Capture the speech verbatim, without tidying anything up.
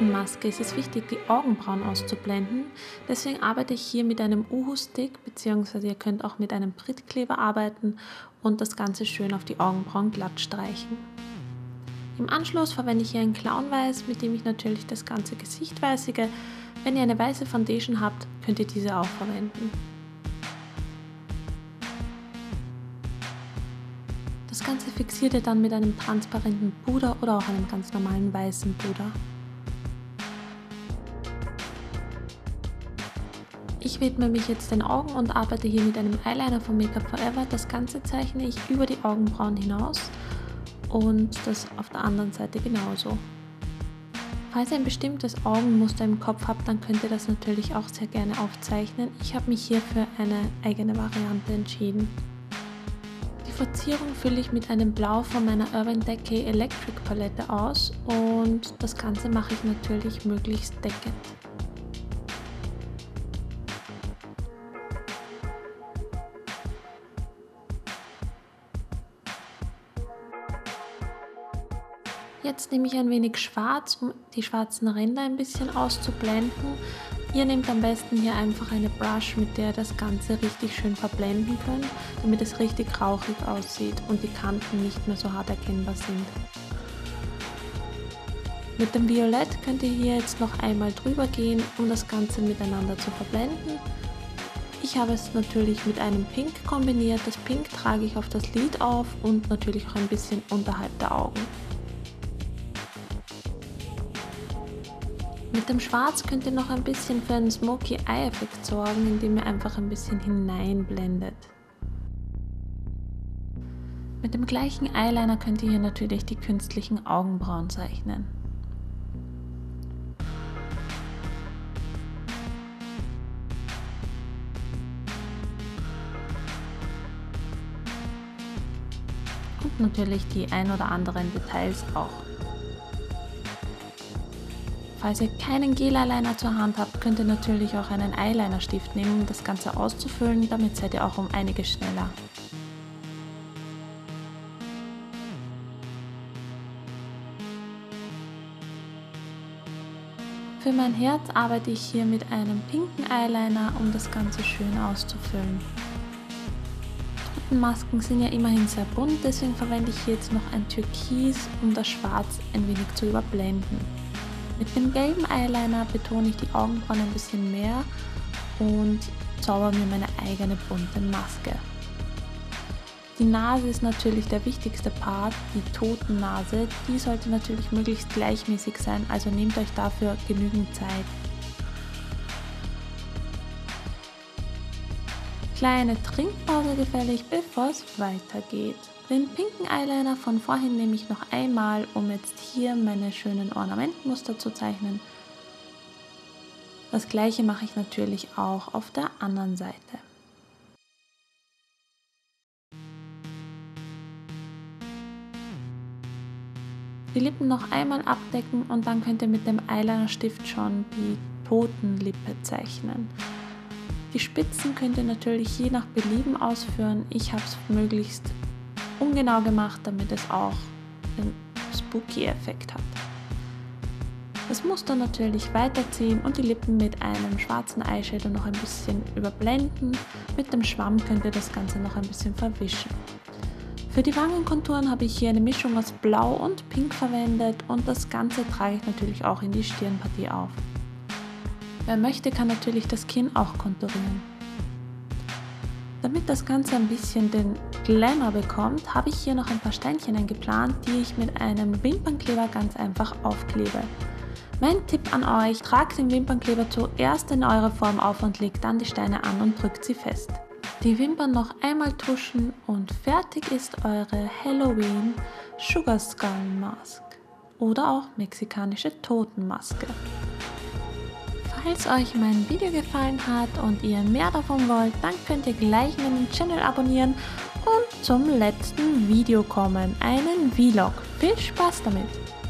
Totenmaske ist es wichtig, die Augenbrauen auszublenden. Deswegen arbeite ich hier mit einem Uhu-Stick, beziehungsweise ihr könnt auch mit einem Prittkleber arbeiten und das Ganze schön auf die Augenbrauen glatt streichen. Im Anschluss verwende ich hier ein Clown-Weiß, mit dem ich natürlich das ganze Gesicht weißige. Wenn ihr eine weiße Foundation habt, könnt ihr diese auch verwenden. Das Ganze fixiert ihr dann mit einem transparenten Puder oder auch einem ganz normalen weißen Puder. Ich widme mich jetzt den Augen und arbeite hier mit einem Eyeliner von Make Up For Ever. Das Ganze zeichne ich über die Augenbrauen hinaus und das auf der anderen Seite genauso. Falls ihr ein bestimmtes Augenmuster im Kopf habt, dann könnt ihr das natürlich auch sehr gerne aufzeichnen. Ich habe mich hier für eine eigene Variante entschieden. Die Verzierung fülle ich mit einem Blau von meiner Urban Decay Electric Palette aus und das Ganze mache ich natürlich möglichst deckend. Jetzt nehme ich ein wenig Schwarz, um die schwarzen Ränder ein bisschen auszublenden. Ihr nehmt am besten hier einfach eine Brush, mit der ihr das Ganze richtig schön verblenden könnt, damit es richtig rauchig aussieht und die Kanten nicht mehr so hart erkennbar sind. Mit dem Violett könnt ihr hier jetzt noch einmal drüber gehen, um das Ganze miteinander zu verblenden. Ich habe es natürlich mit einem Pink kombiniert. Das Pink trage ich auf das Lid auf und natürlich auch ein bisschen unterhalb der Augen. Mit dem Schwarz könnt ihr noch ein bisschen für einen Smoky Eye Effekt sorgen, indem ihr einfach ein bisschen hineinblendet. Mit dem gleichen Eyeliner könnt ihr hier natürlich die künstlichen Augenbrauen zeichnen. Und natürlich die ein oder anderen Details auch. Falls ihr keinen Gel-Eyeliner zur Hand habt, könnt ihr natürlich auch einen Eyeliner-Stift nehmen, um das Ganze auszufüllen, damit seid ihr auch um einiges schneller. Für mein Herz arbeite ich hier mit einem pinken Eyeliner, um das Ganze schön auszufüllen. Totenmasken sind ja immerhin sehr bunt, deswegen verwende ich hier jetzt noch ein Türkis, um das Schwarz ein wenig zu überblenden. Mit dem gelben Eyeliner betone ich die Augenbrauen ein bisschen mehr und zauber mir meine eigene bunte Maske. Die Nase ist natürlich der wichtigste Part, die Totennase. Die sollte natürlich möglichst gleichmäßig sein, also nehmt euch dafür genügend Zeit. Kleine Trinkpause gefällig, bevor es weitergeht. Den pinken Eyeliner von vorhin nehme ich noch einmal, um jetzt hier meine schönen Ornamentmuster zu zeichnen. Das gleiche mache ich natürlich auch auf der anderen Seite. Die Lippen noch einmal abdecken und dann könnt ihr mit dem Eyeliner-Stift schon die Totenlippe zeichnen. Die Spitzen könnt ihr natürlich je nach Belieben ausführen. Ich habe es möglichst ungenau gemacht, damit es auch den Spooky-Effekt hat. Das Muster natürlich weiterziehen und die Lippen mit einem schwarzen Eyeshadow noch ein bisschen überblenden. Mit dem Schwamm könnt ihr das Ganze noch ein bisschen verwischen. Für die Wangenkonturen habe ich hier eine Mischung aus Blau und Pink verwendet und das Ganze trage ich natürlich auch in die Stirnpartie auf. Wer möchte, kann natürlich das Kinn auch konturieren. Damit das Ganze ein bisschen den Glamour bekommt, habe ich hier noch ein paar Steinchen eingeplant, die ich mit einem Wimpernkleber ganz einfach aufklebe. Mein Tipp an euch, tragt den Wimpernkleber zuerst in eure Form auf und legt dann die Steine an und drückt sie fest. Die Wimpern noch einmal tuschen und fertig ist eure Halloween Sugar Skull Mask oder auch mexikanische Totenmaske. Falls euch mein Video gefallen hat und ihr mehr davon wollt, dann könnt ihr gleich meinen Channel abonnieren und zum letzten Video kommen, einen Vlog. Viel Spaß damit!